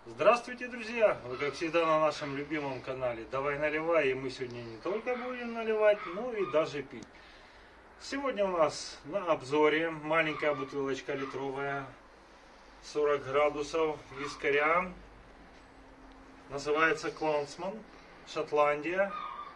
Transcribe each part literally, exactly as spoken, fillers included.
Здравствуйте, друзья! Вы, как всегда, на нашем любимом канале «Давай наливай», и мы сегодня не только будем наливать, но и даже пить. Сегодня у нас на обзоре маленькая бутылочка литровая, сорок градусов вискаря. Называется Клансман, Шотландия.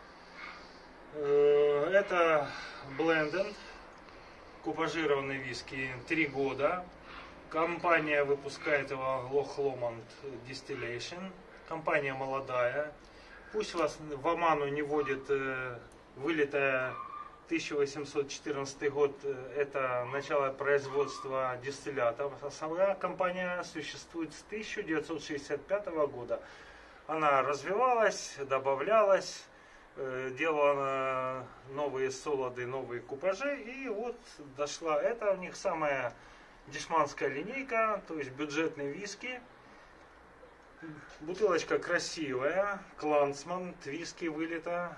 Это бленденд, купажированный виски, три года. Компания выпускает его Loch Lomond Distillation. Компания молодая. Пусть вас в оману не вводит э, вылитая тысяча восемьсот четырнадцатый год. Это начало производства дистиллятов. А сама компания существует с тысяча девятьсот шестьдесят пятого года. Она развивалась, добавлялась, э, делала новые солоды, новые купажи. И вот дошла. Это у них самая дешманская линейка, то есть бюджетные виски. Бутылочка красивая, Клансман, виски вылито.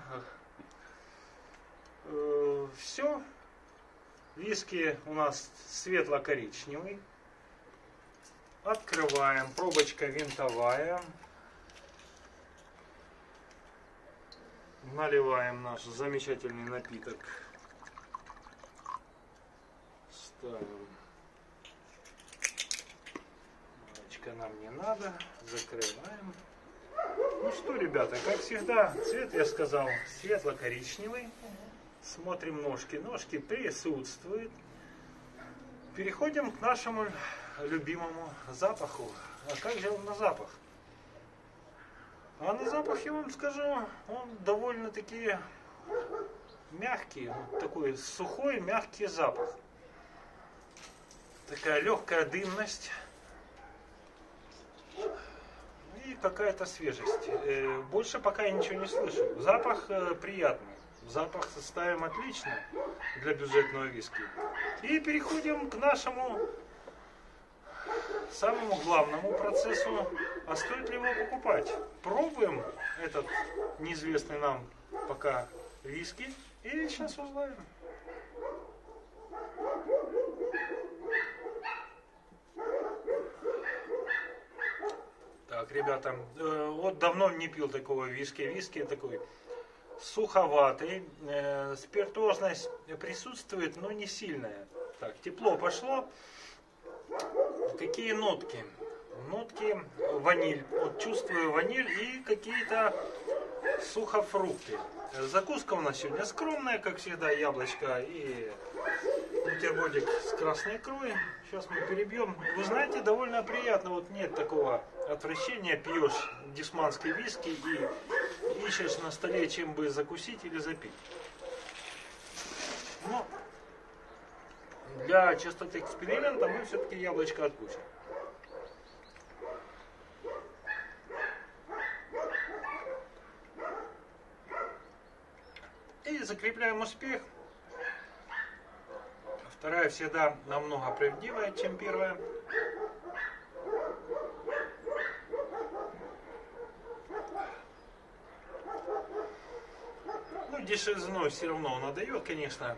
Все. Виски у нас светло-коричневый. Открываем. Пробочка винтовая. Наливаем наш замечательный напиток. Ставим. Нам не надо, закрываем. Ну что, ребята, как всегда, цвет я сказал светло-коричневый. Смотрим ножки, ножки присутствуют. Переходим к нашему любимому запаху. А как же он на запах? А на запах я вам скажу, он довольно-таки мягкий, вот такой сухой мягкий запах. Такая легкая дымность. И какая-то свежесть. Больше пока я ничего не слышу. Запах приятный. Запах составим отлично для бюджетного виски. И переходим к нашему самому главному процессу. А стоит ли его покупать? Пробуем этот неизвестный нам пока виски. И сейчас узнаем. Так, ребята, э, вот давно не пил такого виски. Виски такой суховатый, э, спиртозность присутствует, но не сильная. Так, тепло пошло. Какие нотки? Нотки ваниль. Вот чувствую ваниль и какие-то сухофрукты. Закуска у нас сегодня скромная, как всегда, яблочко и бутербродик с красной икрой. Сейчас мы перебьем. Вы знаете, довольно приятно. Вот нет такого отвращения. Пьешь дешманский виски и ищешь на столе, чем бы закусить или запить. Но для чистоты эксперимента мы все-таки яблочко откусим. И закрепляем успех. Вторая всегда намного правдивая, чем первая. Ну, дешевизной все равно он отдает, конечно.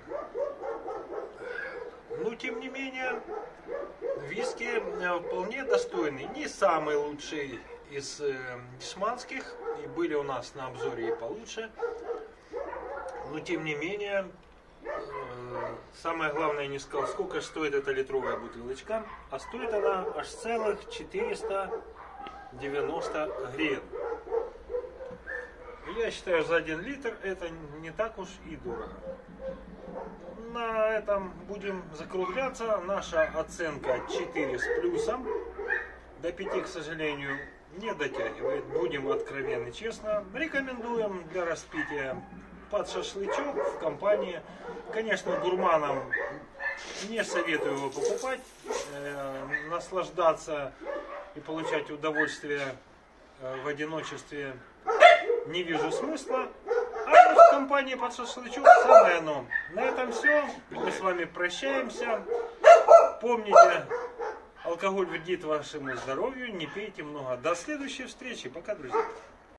Но, тем не менее, виски вполне достойный. Не самый лучший из э, дешманских. И были у нас на обзоре и получше. Но, тем не менее, самое главное, я не сказал, сколько стоит эта литровая бутылочка. А стоит она аж целых четыреста девяносто гривен. Я считаю, за один литр это не так уж и дорого. На этом будем закругляться. Наша оценка четыре с плюсом. До пяти, к сожалению, не дотягивает. Будем откровенны, честно. Рекомендуем для распития под шашлычок в компании. Конечно, гурманам не советую его покупать. Э, наслаждаться и получать удовольствие э, в одиночестве не вижу смысла. А в компании под шашлычок самое оно. На этом все. Мы с вами прощаемся. Помните, алкоголь вредит вашему здоровью. Не пейте много. До следующей встречи. Пока, друзья.